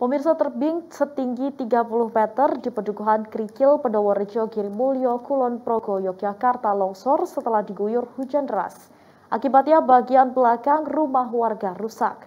Pemirsa, tebing setinggi 30 meter di Pedukuhan Krikil, Pendoworejo, Girimulyo, Kulon Progo, Yogyakarta longsor setelah diguyur hujan deras. Akibatnya bagian belakang rumah warga rusak.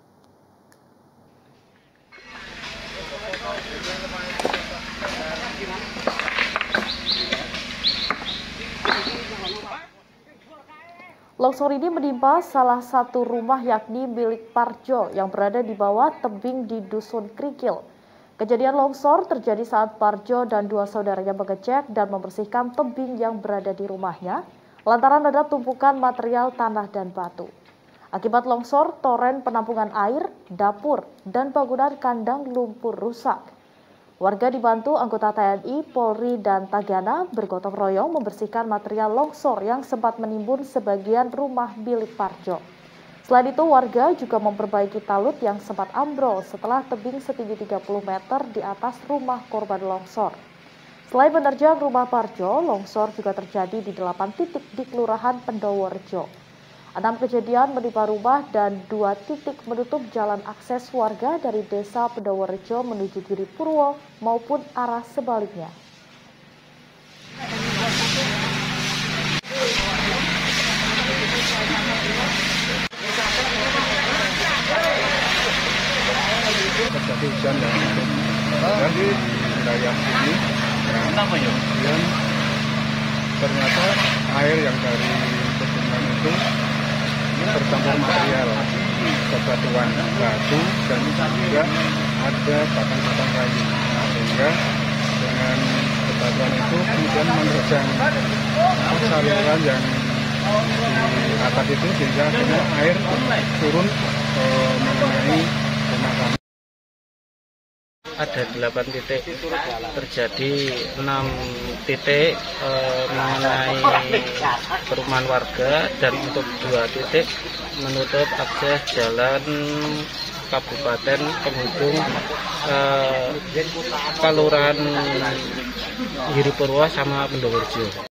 Longsor ini menimpa salah satu rumah yakni milik Parjo yang berada di bawah tebing di Dusun Krikil. Kejadian longsor terjadi saat Parjo dan dua saudaranya mengecek dan membersihkan tebing yang berada di rumahnya lantaran ada tumpukan material tanah dan batu. Akibat longsor, toren penampungan air, dapur, dan bangunan kandang lumpur rusak. Warga dibantu anggota TNI, Polri, dan Tagana bergotong royong membersihkan material longsor yang sempat menimbun sebagian rumah milik Parjo. Selain itu, warga juga memperbaiki talut yang sempat ambrol setelah tebing setinggi 30 meter di atas rumah korban longsor. Selain menerjang rumah Parjo, longsor juga terjadi di 8 titik di Kelurahan Pendoworejo. 6 kejadian menimpa rumah dan 2 titik menutup jalan akses warga dari desa Pendoworejo menuju Giripurwo maupun arah sebaliknya. Terjadi hujan dan di wilayah ini, dan ternyata air yang dari bendungan itu bercampur material bebatuan batu dan juga ada batang-batang kayu, sehingga dengan bebatuan itu kemudian menerjang saluran yang di atas itu, sehingga akhirnya air turun mengenai rumah kami. Ada 8 titik terjadi, 6 titik mengenai perumahan warga, dan untuk 2 titik menutup akses jalan kabupaten penghubung Kelurahan Giripurwo sama Pendoworejo.